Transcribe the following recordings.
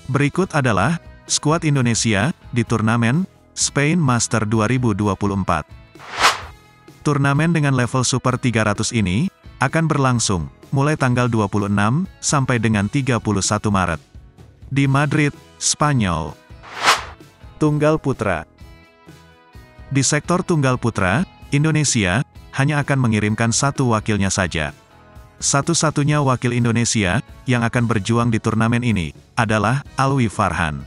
Berikut adalah skuad Indonesia di turnamen Spain Master 2024. Turnamen dengan level Super 300 ini akan berlangsung mulai tanggal 26 sampai dengan 31 Maret di Madrid, Spanyol. Tunggal putra. Di sektor tunggal putra, Indonesia hanya akan mengirimkan satu wakilnya saja. Satu-satunya wakil Indonesia yang akan berjuang di turnamen ini adalah Alwi Farhan.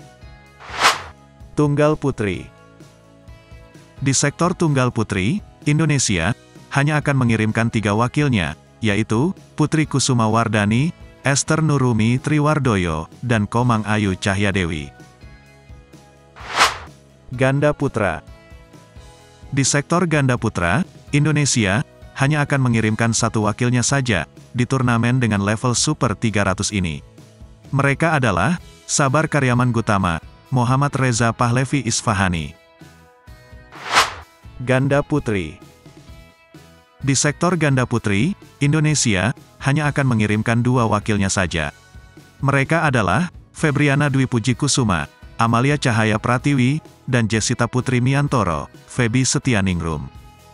Tunggal putri. Di sektor tunggal putri, Indonesia hanya akan mengirimkan 3 wakilnya, yaitu Putri Kusuma Wardani, Esther Nurumi Triwardoyo, dan Komang Ayu Cahyadewi. Ganda putra. Di sektor ganda putra, Indonesia hanya akan mengirimkan satu wakilnya saja di turnamen dengan level Super 300 ini. Mereka adalah Sabar Karyaman Gutama, Muhammad Reza Pahlevi Isfahani. Ganda putri. Di sektor ganda putri, Indonesia hanya akan mengirimkan 2 wakilnya saja. Mereka adalah Febriana Dwi Puji Kusuma, Amalia Cahaya Pratiwi, dan Jessita Putri Miantoro, Feby Setianingrum.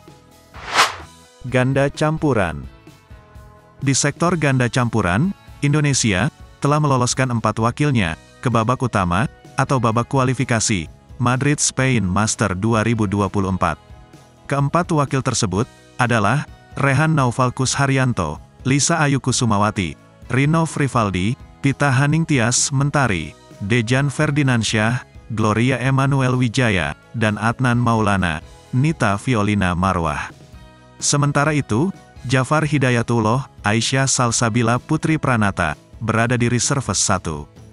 Ganda campuran. Di sektor ganda campuran, Indonesia telah meloloskan 4 wakilnya ke babak utama atau babak kualifikasi Madrid Spain Master 2024. Keempat wakil tersebut adalah Rehan Naufalkus Haryanto, Lisa Ayu Kusumawati, Rinov Rivaldi, Pita Haningtyas Mentari, Dejan Ferdinansyah, Gloria Emmanuel Wijaya, dan Adnan Maulana, Nita Violina Marwah. Sementara itu, Jafar Hidayatullah, Aisyah Salsabila Putri Pranata, berada di reserve 1.